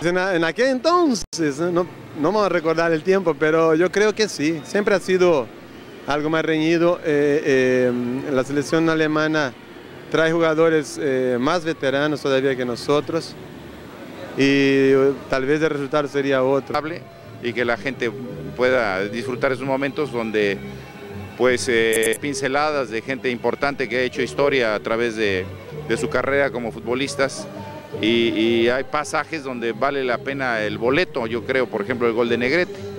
En aquel entonces, no vamos a recordar el tiempo, pero yo creo que sí, siempre ha sido algo más reñido. La selección alemana trae jugadores más veteranos todavía que nosotros y tal vez el resultado sería otro. Y que la gente pueda disfrutar esos momentos donde pues pinceladas de gente importante que ha hecho historia a través de su carrera como futbolistas y hay pasajes donde vale la pena el boleto, yo creo, por ejemplo el gol de Negrete.